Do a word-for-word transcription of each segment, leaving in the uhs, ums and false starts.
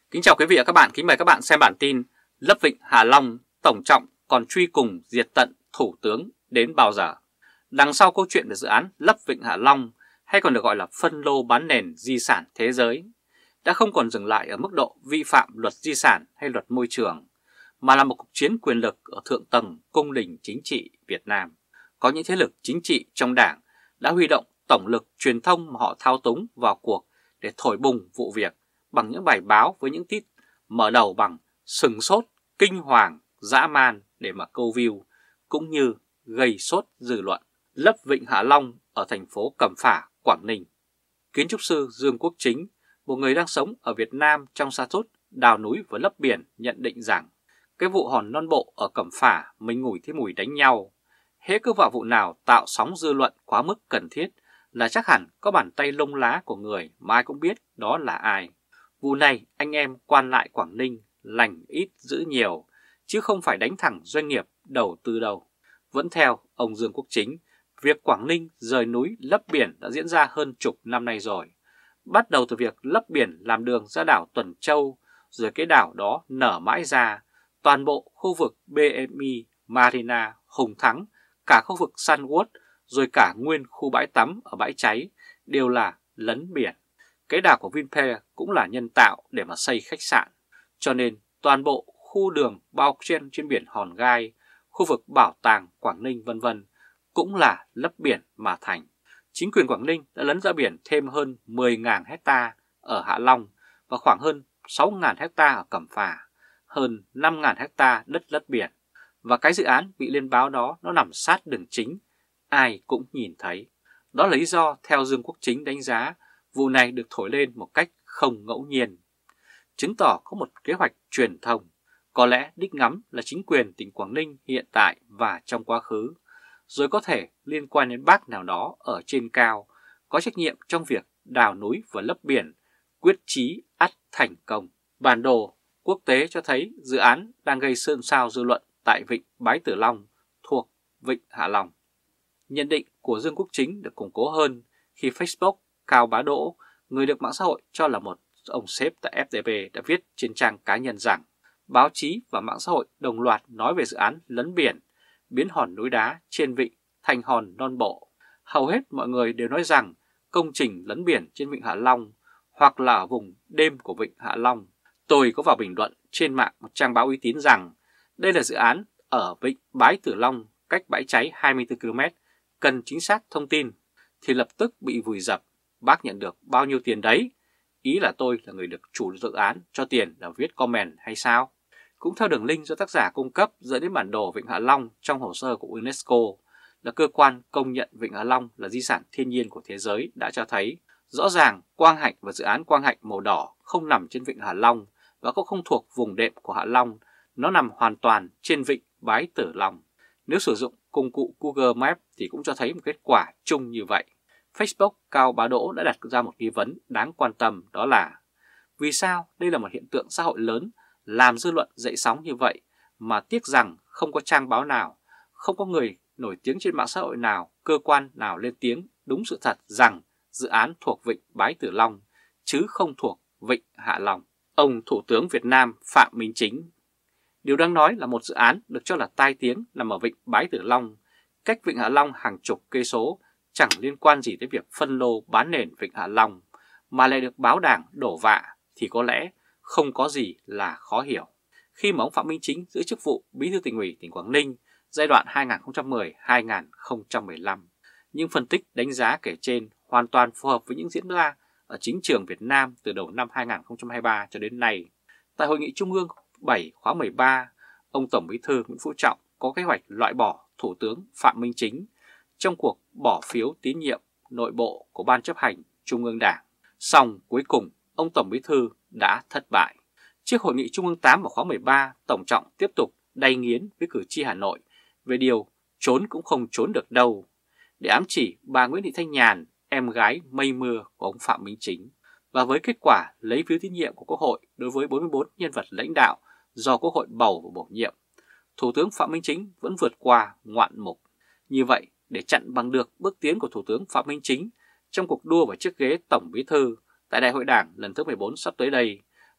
Kính chào quý vị và các bạn, kính mời các bạn xem bản tin Lấp Vịnh Hạ Long, Tổng Trọng còn truy cùng diệt tận Thủ tướng đến bao giờ? Đằng sau câu chuyện về dự án Lấp Vịnh Hạ Long, hay còn được gọi là phân lô bán nền di sản thế giới, đã không còn dừng lại ở mức độ vi phạm luật di sản hay luật môi trường, mà là một cuộc chiến quyền lực ở thượng tầng cung đình chính trị Việt Nam. Có những thế lực chính trị trong đảng đã huy động tổng lực truyền thông mà họ thao túng vào cuộc để thổi bùng vụ việc bằng những bài báo với những tít mở đầu bằng sừng sốt, kinh hoàng, dã man để mà câu view, cũng như gây sốt dư luận. Lấp Vịnh Hạ Long ở thành phố Cẩm Phả, Quảng Ninh. Kiến trúc sư Dương Quốc Chính, một người đang sống ở Việt Nam trong sa thút đào núi và lấp biển, nhận định rằng cái vụ hòn non bộ ở Cẩm Phả mình ngửi thấy mùi đánh nhau. Hễ cứ vào vụ nào tạo sóng dư luận quá mức cần thiết là chắc hẳn có bàn tay lông lá của người mà ai cũng biết đó là ai. Vụ này anh em quan lại Quảng Ninh lành ít giữ nhiều, chứ không phải đánh thẳng doanh nghiệp đầu tư đâu. Vẫn theo ông Dương Quốc Chính, việc Quảng Ninh rời núi lấp biển đã diễn ra hơn chục năm nay rồi. Bắt đầu từ việc lấp biển làm đường ra đảo Tuần Châu, rồi cái đảo đó nở mãi ra, toàn bộ khu vực bê em i, Marina, Hùng Thắng, cả khu vực Sunworld, rồi cả nguyên khu bãi tắm ở Bãi Cháy đều là lấn biển. Cái đảo của Vinpearl cũng là nhân tạo để mà xây khách sạn, cho nên toàn bộ khu đường bao trên trên biển Hòn Gai, khu vực bảo tàng Quảng Ninh vân vân cũng là lấp biển mà thành. Chính quyền Quảng Ninh đã lấn ra biển thêm hơn mười nghìn hecta ở Hạ Long và khoảng hơn sáu nghìn hecta ở Cẩm Phả, hơn năm nghìn hecta đất lấp biển. Và cái dự án bị lên báo đó nó nằm sát đường chính, ai cũng nhìn thấy. Đó là lý do theo Dương Quốc Chính đánh giá vụ này được thổi lên một cách không ngẫu nhiên, chứng tỏ có một kế hoạch truyền thông. Có lẽ đích ngắm là chính quyền tỉnh Quảng Ninh hiện tại và trong quá khứ, rồi có thể liên quan đến bác nào đó ở trên cao có trách nhiệm trong việc đào núi và lấp biển, quyết chí ắt thành công. Bản đồ quốc tế cho thấy dự án đang gây xôn xao dư luận tại vịnh Bái Tử Long thuộc Vịnh Hạ Long. Nhận định của Dương Quốc Chính được củng cố hơn khi Facebook Cao Bá Đỗ, người được mạng xã hội cho là một ông sếp tại ép đê pê, đã viết trên trang cá nhân rằng báo chí và mạng xã hội đồng loạt nói về dự án lấn biển, biến hòn núi đá trên vịnh thành hòn non bộ. Hầu hết mọi người đều nói rằng công trình lấn biển trên vịnh Hạ Long hoặc là ở vùng đêm của vịnh Hạ Long. Tôi có vào bình luận trên mạng một trang báo uy tín rằng đây là dự án ở vịnh Bái Tử Long, cách Bãi Cháy hai mươi tư ki lô mét, cần chính xác thông tin, thì lập tức bị vùi dập. Bác nhận được bao nhiêu tiền đấy? Ý là tôi là người được chủ dự án cho tiền là viết comment hay sao? Cũng theo đường link do tác giả cung cấp dẫn đến bản đồ Vịnh Hạ Long trong hồ sơ của UNESCO, là cơ quan công nhận Vịnh Hạ Long là di sản thiên nhiên của thế giới, đã cho thấy rõ ràng Quang Hạnh và dự án Quang Hạnh màu đỏ không nằm trên Vịnh Hạ Long và cũng không thuộc vùng đệm của Hạ Long, nó nằm hoàn toàn trên vịnh Bái Tử Long. Nếu sử dụng công cụ Google Maps thì cũng cho thấy một kết quả chung như vậy. Facebook Cao Bá Đỗ đã đặt ra một nghi vấn đáng quan tâm, đó là vì sao đây là một hiện tượng xã hội lớn làm dư luận dậy sóng như vậy mà tiếc rằng không có trang báo nào, không có người nổi tiếng trên mạng xã hội nào, cơ quan nào lên tiếng đúng sự thật rằng dự án thuộc vịnh Bái Tử Long chứ không thuộc vịnh Hạ Long. Ông Thủ tướng Việt Nam Phạm Minh Chính. Điều đáng nói là một dự án được cho là tai tiếng nằm ở vịnh Bái Tử Long, cách vịnh Hạ Long hàng chục cây số, chẳng liên quan gì tới việc phân lô bán nền vịnh Hạ Long, mà lại được báo đảng đổ vạ thì có lẽ không có gì là khó hiểu. Khi mà ông Phạm Minh Chính giữ chức vụ Bí thư Tỉnh ủy tỉnh Quảng Ninh giai đoạn hai nghìn không trăm mười đến hai nghìn không trăm mười lăm, những phân tích đánh giá kể trên hoàn toàn phù hợp với những diễn ra ở chính trường Việt Nam từ đầu năm hai nghìn không trăm hai mươi ba cho đến nay. Tại Hội nghị Trung ương bảy khóa mười ba, ông Tổng Bí thư Nguyễn Phú Trọng có kế hoạch loại bỏ Thủ tướng Phạm Minh Chính trong cuộc bỏ phiếu tín nhiệm nội bộ của Ban chấp hành Trung ương Đảng. Song cuối cùng ông Tổng Bí thư đã thất bại. Trước Hội nghị Trung ương tám vào khóa mười ba, Tổng Trọng tiếp tục đay nghiến với cử tri Hà Nội về điều trốn cũng không trốn được đâu, để ám chỉ bà Nguyễn Thị Thanh Nhàn, em gái mây mưa của ông Phạm Minh Chính. Và với kết quả lấy phiếu tín nhiệm của Quốc hội đối với bốn mươi tư nhân vật lãnh đạo do Quốc hội bầu và bổ nhiệm, Thủ tướng Phạm Minh Chính vẫn vượt qua ngoạn mục. Như vậy, để chặn bằng được bước tiến của Thủ tướng Phạm Minh Chính trong cuộc đua vào chiếc ghế Tổng Bí thư tại Đại hội Đảng lần thứ mười bốn sắp tới đây,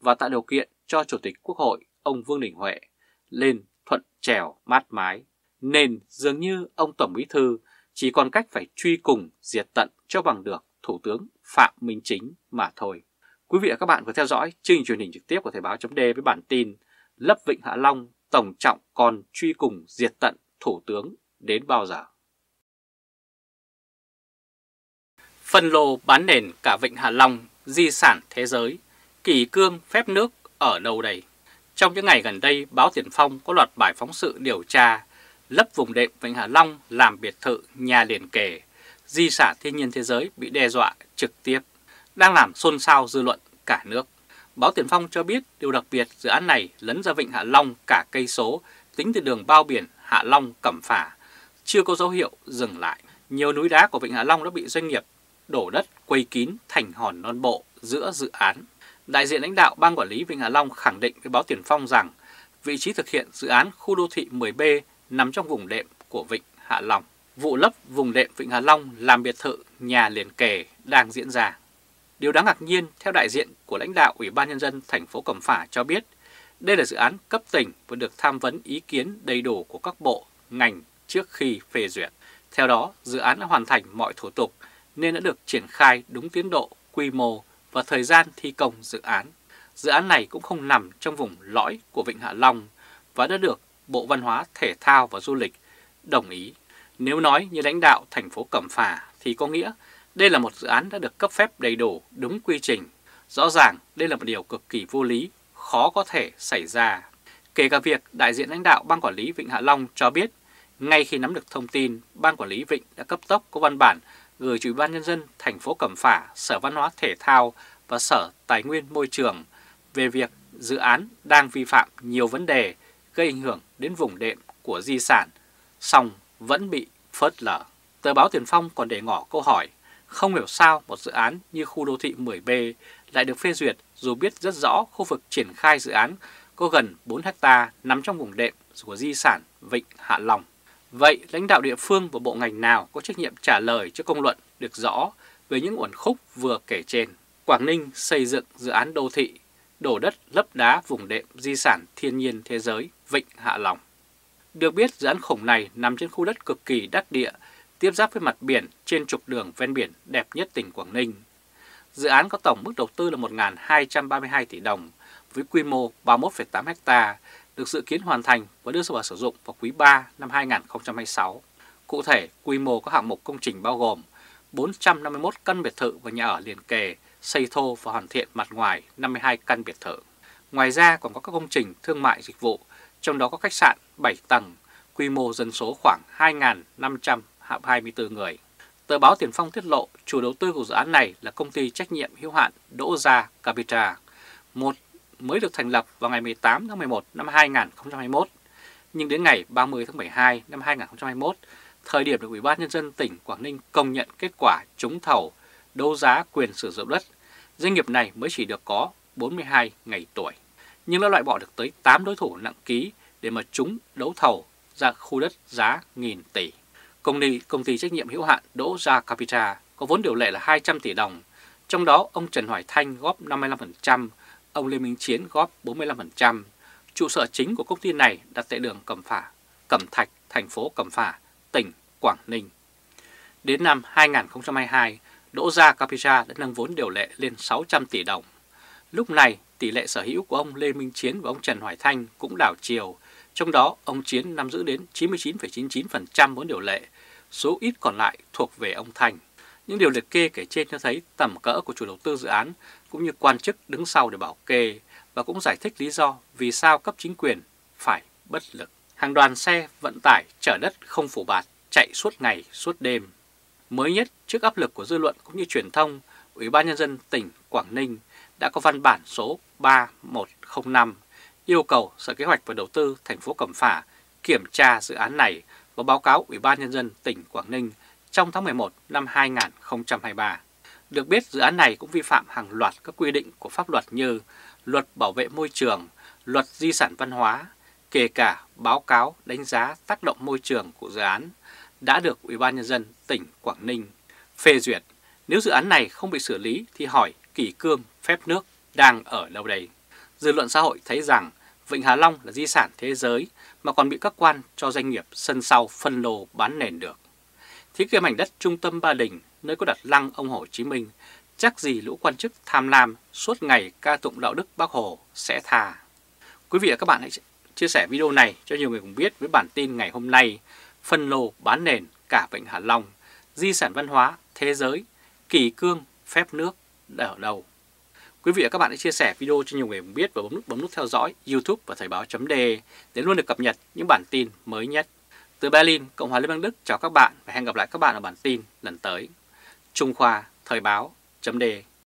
và tạo điều kiện cho Chủ tịch Quốc hội ông Vương Đình Huệ lên thuận trèo mát mái, nên dường như ông Tổng Bí thư chỉ còn cách phải truy cùng diệt tận cho bằng được Thủ tướng Phạm Minh Chính mà thôi. Quý vị và các bạn có theo dõi chương trình truyền hình trực tiếp của Thời báo chấm đê với bản tin Lấp Vịnh Hạ Long, Tổng Trọng còn truy cùng diệt tận Thủ tướng đến bao giờ? Phân lô bán nền cả Vịnh Hạ Long, di sản thế giới, kỷ cương phép nước ở đâu đây? Trong những ngày gần đây, báo Tiền Phong có loạt bài phóng sự điều tra lấp vùng đệm Vịnh Hạ Long làm biệt thự, nhà liền kề, di sản thiên nhiên thế giới bị đe dọa trực tiếp, đang làm xôn xao dư luận cả nước. Báo Tiền Phong cho biết điều đặc biệt dự án này lấn ra Vịnh Hạ Long cả cây số tính từ đường bao biển Hạ Long Cẩm Phả, chưa có dấu hiệu dừng lại. Nhiều núi đá của Vịnh Hạ Long đã bị doanh nghiệp đổ đất quây kín thành hòn non bộ giữa dự án. Đại diện lãnh đạo Ban Quản lý Vịnh Hạ Long khẳng định với báo Tiền Phong rằng vị trí thực hiện dự án khu đô thị mười B nằm trong vùng đệm của Vịnh Hạ Long. Vụ lấp vùng đệm Vịnh Hạ Long làm biệt thự, nhà liền kề đang diễn ra. Điều đáng ngạc nhiên, theo đại diện của lãnh đạo Ủy ban Nhân dân thành phố Cẩm Phả cho biết, đây là dự án cấp tỉnh và được tham vấn ý kiến đầy đủ của các bộ, ngành trước khi phê duyệt. Theo đó, dự án đã hoàn thành mọi thủ tục nên đã được triển khai đúng tiến độ, quy mô và thời gian thi công dự án. Dự án này cũng không nằm trong vùng lõi của Vịnh Hạ Long và đã được Bộ Văn hóa, Thể thao và Du lịch đồng ý. Nếu nói như lãnh đạo thành phố Cẩm Phả thì có nghĩa đây là một dự án đã được cấp phép đầy đủ, đúng quy trình. Rõ ràng đây là một điều cực kỳ vô lý, khó có thể xảy ra. Kể cả việc đại diện lãnh đạo Ban Quản lý Vịnh Hạ Long cho biết, ngay khi nắm được thông tin, Ban Quản lý Vịnh đã cấp tốc có văn bản gửi Ủy ban Nhân dân thành phố Cẩm Phả, Sở Văn hóa Thể thao và Sở Tài nguyên Môi trường về việc dự án đang vi phạm nhiều vấn đề gây ảnh hưởng đến vùng đệm của di sản, song vẫn bị phớt lờ. Tờ báo Tiền Phong còn để ngỏ câu hỏi, không hiểu sao một dự án như khu đô thị mười B lại được phê duyệt dù biết rất rõ khu vực triển khai dự án có gần bốn héc ta nằm trong vùng đệm của di sản Vịnh Hạ Long. Vậy lãnh đạo địa phương và bộ ngành nào có trách nhiệm trả lời cho công luận được rõ về những uẩn khúc vừa kể trên? Quảng Ninh xây dựng dự án đô thị, đổ đất lấp đá vùng đệm di sản thiên nhiên thế giới Vịnh Hạ Long. Được biết dự án khủng này nằm trên khu đất cực kỳ đắc địa, tiếp giáp với mặt biển trên trục đường ven biển đẹp nhất tỉnh Quảng Ninh. Dự án có tổng mức đầu tư là một nghìn hai trăm ba mươi hai tỷ đồng với quy mô ba mươi mốt phẩy tám héc ta, được dự kiến hoàn thành và đưa vào sử dụng vào quý ba năm hai nghìn không trăm hai mươi sáu. Cụ thể, quy mô các hạng mục công trình bao gồm bốn trăm năm mươi mốt căn biệt thự và nhà ở liền kề, xây thô và hoàn thiện mặt ngoài năm mươi hai căn biệt thự. Ngoài ra còn có các công trình thương mại dịch vụ, trong đó có khách sạn bảy tầng, quy mô dân số khoảng hai nghìn năm trăm hai mươi tư người. Tờ báo Tiền Phong tiết lộ chủ đầu tư của dự án này là công ty trách nhiệm hữu hạn Đỗ Gia Capital, một mới được thành lập vào ngày mười tám tháng mười một năm hai nghìn không trăm hai mươi mốt. Nhưng đến ngày ba mươi tháng mười hai năm hai nghìn không trăm hai mươi mốt, thời điểm được Ủy ban Nhân dân tỉnh Quảng Ninh công nhận kết quả trúng thầu đấu giá quyền sử dụng đất, doanh nghiệp này mới chỉ được có bốn mươi hai ngày tuổi, nhưng đã loại bỏ được tới tám đối thủ nặng ký để mà trúng đấu thầu ra khu đất giá nghìn tỷ. Công ty, công ty trách nhiệm hữu hạn Đỗ Gia Capital có vốn điều lệ là hai trăm tỷ đồng, trong đó ông Trần Hoài Thanh góp năm mươi lăm phần trăm, ông Lê Minh Chiến góp bốn mươi lăm phần trăm. Trụ sở chính của công ty này đặt tại đường Cẩm Phả, Cẩm Thạch, thành phố Cẩm Phả, tỉnh Quảng Ninh. Đến năm hai nghìn không trăm hai mươi hai, Đỗ Gia Capital đã nâng vốn điều lệ lên sáu trăm tỷ đồng. Lúc này, tỷ lệ sở hữu của ông Lê Minh Chiến và ông Trần Hoài Thanh cũng đảo chiều, trong đó ông Chiến nắm giữ đến chín mươi chín phẩy chín mươi chín phần trăm vốn điều lệ, số ít còn lại thuộc về ông Thanh. Những điều liệt kê kể trên cho thấy tầm cỡ của chủ đầu tư dự án cũng như quan chức đứng sau để bảo kê, và cũng giải thích lý do vì sao cấp chính quyền phải bất lực. Hàng đoàn xe vận tải chở đất không phủ bạt chạy suốt ngày suốt đêm. Mới nhất, trước áp lực của dư luận cũng như truyền thông, Ủy ban Nhân dân tỉnh Quảng Ninh đã có văn bản số ba một không năm yêu cầu Sở Kế hoạch và Đầu tư thành phố Cẩm Phả kiểm tra dự án này và báo cáo Ủy ban Nhân dân tỉnh Quảng Ninh trong tháng mười một năm hai nghìn không trăm hai mươi ba. Được biết, dự án này cũng vi phạm hàng loạt các quy định của pháp luật như Luật Bảo vệ Môi trường, Luật Di sản Văn hóa, kể cả báo cáo đánh giá tác động môi trường của dự án đã được Ủy ban Nhân dân tỉnh Quảng Ninh phê duyệt. Nếu dự án này không bị xử lý thì hỏi kỷ cương phép nước đang ở đâu đây? Dư luận xã hội thấy rằng Vịnh Hạ Long là di sản thế giới mà còn bị các quan cho doanh nghiệp sân sau phân lô bán nền được. Thì cái mảnh đất trung tâm Ba Đình, nơi có đặt lăng ông Hồ Chí Minh, chắc gì lũ quan chức tham lam suốt ngày ca tụng đạo đức Bác Hồ sẽ tha. Quý vị và các bạn hãy chia sẻ video này cho nhiều người cùng biết với bản tin ngày hôm nay: phân lô bán nền cả Vịnh Hạ Long, di sản văn hóa thế giới, kỷ cương phép nước ở đâu? Quý vị và các bạn hãy chia sẻ video cho nhiều người cùng biết và bấm nút bấm nút theo dõi YouTube và Thời báo.de để luôn được cập nhật những bản tin mới nhất. Từ Berlin, Cộng hòa Liên bang Đức chào các bạn và hẹn gặp lại các bạn ở bản tin lần tới. Trung Khoa, Thời báo.de